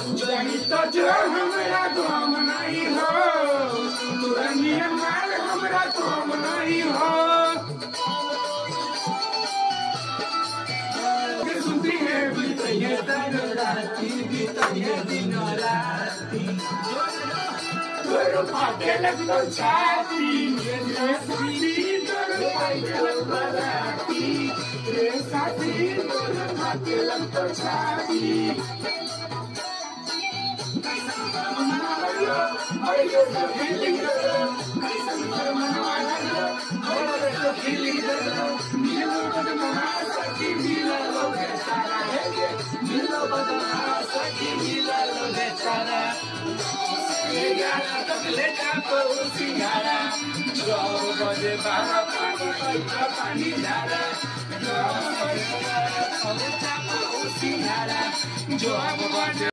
जानी तो जो हमरा गम नहीं हो, तोरा नियन माल हमरा गम नहीं हो। सुनती है बीतैया दिन राती, बीतैया दिन राती, तोर फाटे लगलो छाती, रे साथी तोर फाटे लगलो छाती, रे साथी तोर फाटे लगलो छाती। Are you the feeling girl? Listen to my heart, are you the feeling girl? Milo badana saki mila lo bechara hai, milo badana saki mila lo bechara. Ye yara tak leta ko singara, jo baje bara pani dara, jo baje bara leta ko singara, jo baje